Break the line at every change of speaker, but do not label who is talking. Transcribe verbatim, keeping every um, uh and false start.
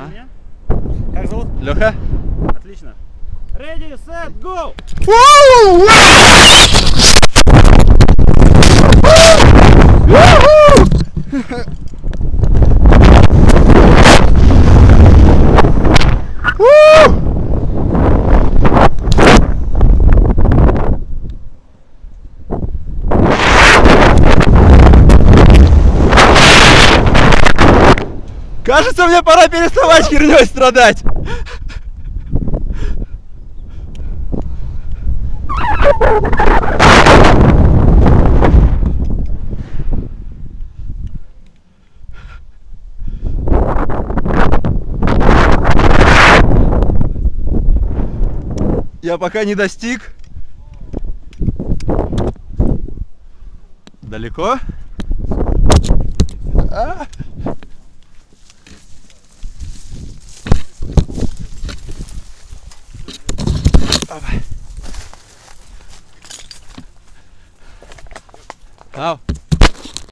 Меня? Как зовут?
Леха.
Отлично. Ready, set, go!
Кажется, мне пора переставать херней страдать. Я пока не достиг. Далеко? А? Ау.